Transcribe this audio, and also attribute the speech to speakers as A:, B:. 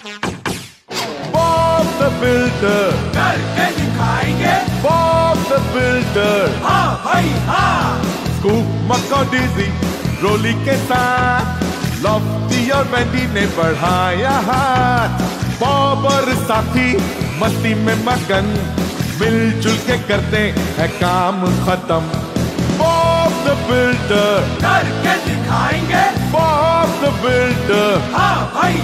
A: Bob the Builder
B: करके दिखाएंगे।
A: Bob the Builder
B: हाँ भाई हाँ।
A: स्कूप मकोडीजी रोली के साथ लॉफ्टी और वेंडी ने बढ़ाया हाथ। बॉब और साथी मस्ती में मगन मिलजुल के करते हैं काम खत्म। Bob the Builder
B: करके दिखाएंगे।
A: Bob the Builder
B: हाँ भाई